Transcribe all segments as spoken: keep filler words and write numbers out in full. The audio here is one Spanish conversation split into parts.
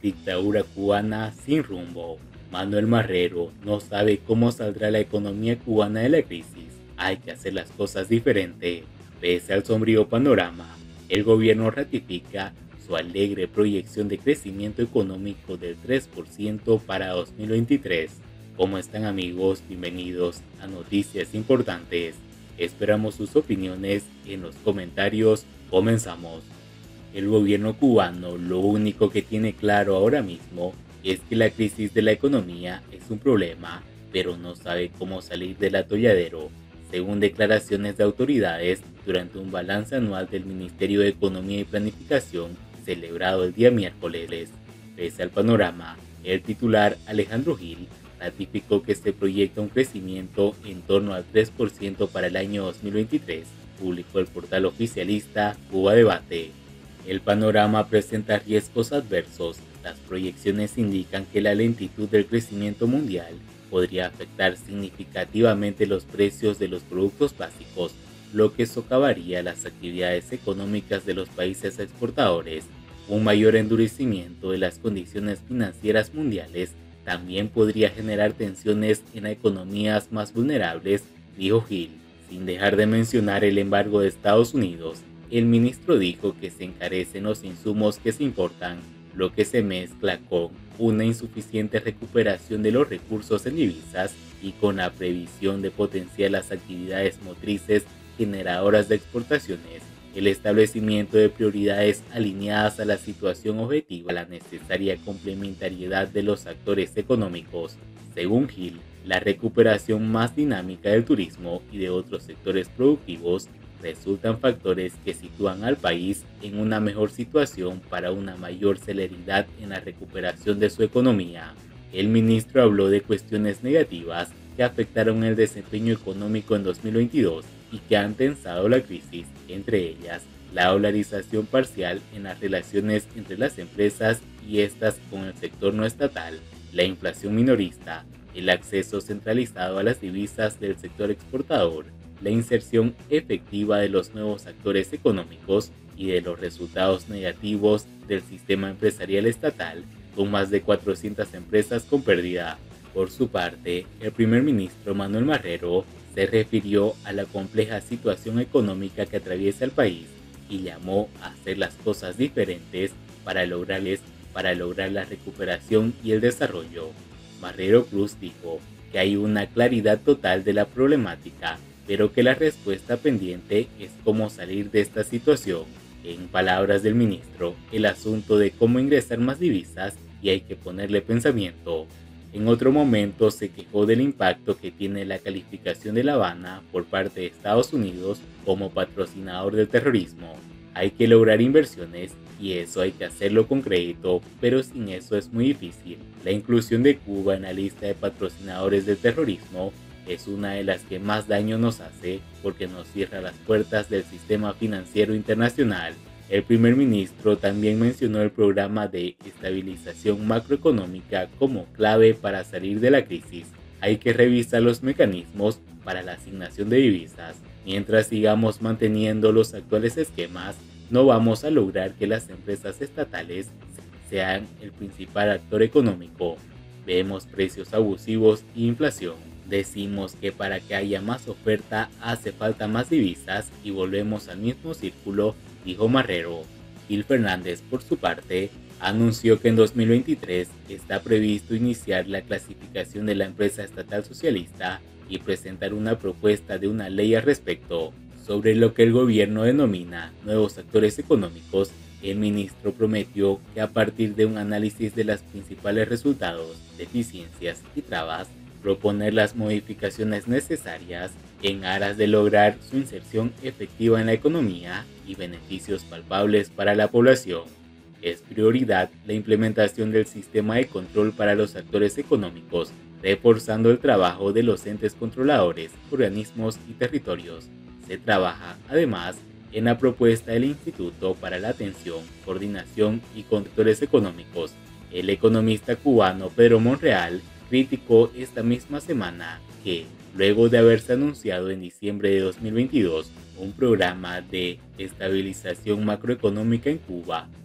Dictadura cubana sin rumbo. Manuel Marrero no sabe cómo saldrá la economía cubana de la crisis. Hay que hacer las cosas diferente. Pese al sombrío panorama, el gobierno ratifica su alegre proyección de crecimiento económico del tres por ciento para dos mil veintitrés. ¿Cómo están, amigos? Bienvenidos a Noticias Importantes. Esperamos sus opiniones en los comentarios. Comenzamos. El gobierno cubano lo único que tiene claro ahora mismo es que la crisis de la economía es un problema, pero no sabe cómo salir del atolladero, según declaraciones de autoridades durante un balance anual del Ministerio de Economía y Planificación celebrado el día miércoles. Pese al panorama, el titular Alejandro Gil ratificó que se proyecta un crecimiento en torno al tres por ciento para el año dos mil veintitrés, publicó el portal oficialista Cuba Debate. El panorama presenta riesgos adversos. Las proyecciones indican que la lentitud del crecimiento mundial podría afectar significativamente los precios de los productos básicos, lo que socavaría las actividades económicas de los países exportadores. Un mayor endurecimiento de las condiciones financieras mundiales también podría generar tensiones en economías más vulnerables, dijo Gil, sin dejar de mencionar el embargo de Estados Unidos. El ministro dijo que se encarecen los insumos que se importan, lo que se mezcla con una insuficiente recuperación de los recursos en divisas y con la previsión de potenciar las actividades motrices generadoras de exportaciones, el establecimiento de prioridades alineadas a la situación objetiva, la necesaria complementariedad de los actores económicos. Según Gil, la recuperación más dinámica del turismo y de otros sectores productivos resultan factores que sitúan al país en una mejor situación para una mayor celeridad en la recuperación de su economía. El ministro habló de cuestiones negativas que afectaron el desempeño económico en dos mil veintidós y que han tensado la crisis, entre ellas la dolarización parcial en las relaciones entre las empresas y estas con el sector no estatal, la inflación minorista, el acceso centralizado a las divisas del sector exportador, la inserción efectiva de los nuevos actores económicos y de los resultados negativos del sistema empresarial estatal, con más de cuatrocientas empresas con pérdida. Por su parte, el primer ministro Manuel Marrero se refirió a la compleja situación económica que atraviesa el país y llamó a hacer las cosas diferentes para lograrles, para lograr la recuperación y el desarrollo. Marrero Cruz dijo que hay una claridad total de la problemática, pero que la respuesta pendiente es cómo salir de esta situación. En palabras del ministro, el asunto de cómo ingresar más divisas y hay que ponerle pensamiento. En otro momento se quejó del impacto que tiene la calificación de La Habana por parte de Estados Unidos como patrocinador del terrorismo. Hay que lograr inversiones y eso hay que hacerlo con crédito, pero sin eso es muy difícil. La inclusión de Cuba en la lista de patrocinadores del terrorismo es una de las que más daño nos hace porque nos cierra las puertas del sistema financiero internacional. El primer ministro también mencionó el programa de estabilización macroeconómica como clave para salir de la crisis. Hay que revisar los mecanismos para la asignación de divisas. Mientras sigamos manteniendo los actuales esquemas, no vamos a lograr que las empresas estatales sean el principal actor económico. Vemos precios abusivos e inflación. Decimos que para que haya más oferta hace falta más divisas y volvemos al mismo círculo, dijo Marrero. Gil Fernández, por su parte, anunció que en dos mil veintitrés está previsto iniciar la clasificación de la empresa estatal socialista y presentar una propuesta de una ley al respecto. Sobre lo que el gobierno denomina nuevos actores económicos, el ministro prometió que a partir de un análisis de los principales resultados, deficiencias y trabas, proponer las modificaciones necesarias en aras de lograr su inserción efectiva en la economía y beneficios palpables para la población. Es prioridad la implementación del sistema de control para los actores económicos, reforzando el trabajo de los entes controladores, organismos y territorios. Se trabaja, además, en la propuesta del Instituto para la Atención, Coordinación y Controles Económicos. El economista cubano Pedro Monreal criticó esta misma semana que, luego de haberse anunciado en diciembre de dos mil veintidós un programa de estabilización macroeconómica en Cuba,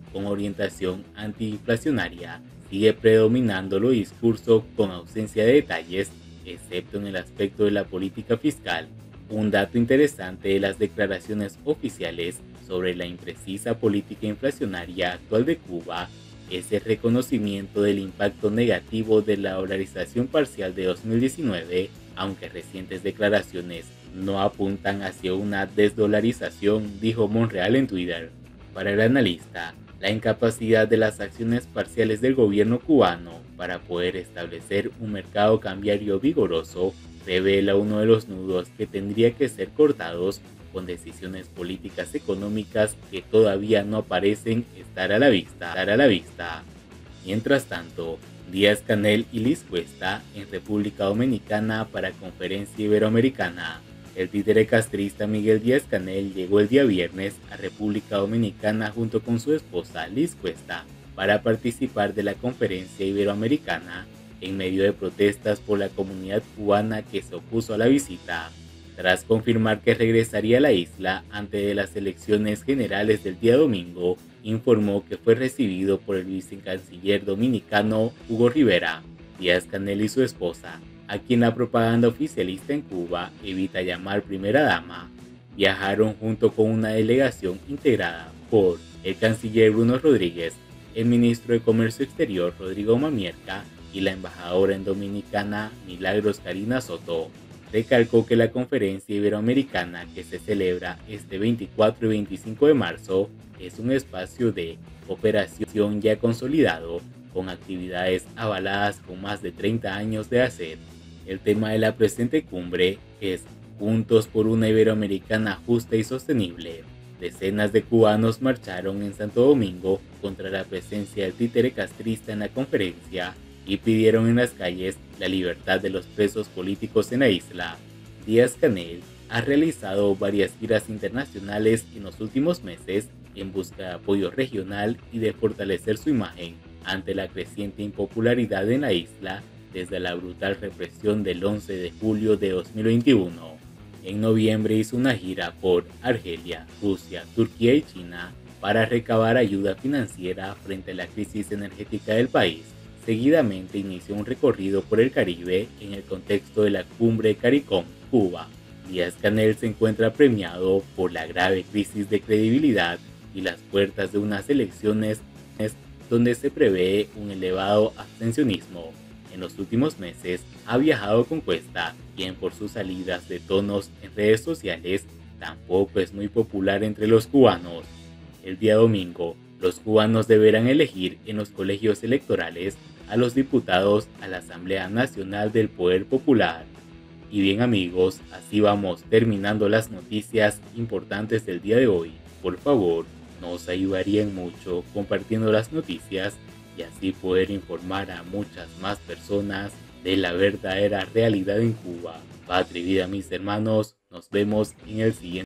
con orientación antiinflacionaria sigue predominando el discurso con ausencia de detalles, excepto en el aspecto de la política fiscal. Un dato interesante de las declaraciones oficiales sobre la imprecisa política inflacionaria actual de Cuba es el reconocimiento del impacto negativo de la dolarización parcial de dos mil diecinueve, aunque recientes declaraciones no apuntan hacia una desdolarización, dijo Monreal en Twitter. Para el analista, la incapacidad de las acciones parciales del gobierno cubano para poder establecer un mercado cambiario vigoroso revela uno de los nudos que tendría que ser cortados con decisiones políticas económicas que todavía no parecen estar a la vista. Estar a la vista. Mientras tanto, Díaz-Canel y Liz Cuesta en República Dominicana para Conferencia Iberoamericana. El títere castrista Miguel Díaz-Canel llegó el día viernes a República Dominicana junto con su esposa Liz Cuesta para participar de la Conferencia Iberoamericana en medio de protestas por la comunidad cubana que se opuso a la visita. Tras confirmar que regresaría a la isla antes de las elecciones generales del día domingo, informó que fue recibido por el vicecanciller dominicano Hugo Rivera. Díaz-Canel y su esposa, a quien la propaganda oficialista en Cuba evita llamar primera dama, viajaron junto con una delegación integrada por el canciller Bruno Rodríguez, el ministro de Comercio Exterior Rodrigo Mamierca y la embajadora en Dominicana Milagros Karina Soto. Recalcó que la conferencia iberoamericana que se celebra este veinticuatro y veinticinco de marzo es un espacio de cooperación ya consolidado, con actividades avaladas con más de treinta años de hacer. El tema de la presente cumbre es Juntos por una Iberoamericana justa y sostenible. Decenas de cubanos marcharon en Santo Domingo contra la presencia del títere castrista en la conferencia y pidieron en las calles la libertad de los presos políticos en la isla. Díaz-Canel ha realizado varias giras internacionales en los últimos meses en busca de apoyo regional y de fortalecer su imagen ante la creciente impopularidad en la isla desde la brutal represión del once de julio de dos mil veintiuno. En noviembre hizo una gira por Argelia, Rusia, Turquía y China para recabar ayuda financiera frente a la crisis energética del país. Seguidamente inició un recorrido por el Caribe en el contexto de la cumbre CARICOM, Cuba. Díaz-Canel se encuentra premiado por la grave crisis de credibilidad y las puertas de unas elecciones donde se prevé un elevado abstencionismo. En los últimos meses ha viajado con Cuesta, quien por sus salidas de tonos en redes sociales tampoco es muy popular entre los cubanos. El día domingo, los cubanos deberán elegir en los colegios electorales a los diputados a la Asamblea Nacional del Poder Popular. Y bien amigos, así vamos terminando las noticias importantes del día de hoy. Por favor, nos ayudarían mucho compartiendo las noticias y así poder informar a muchas más personas de la verdadera realidad en Cuba. Patria y vida mis hermanos, nos vemos en el siguiente.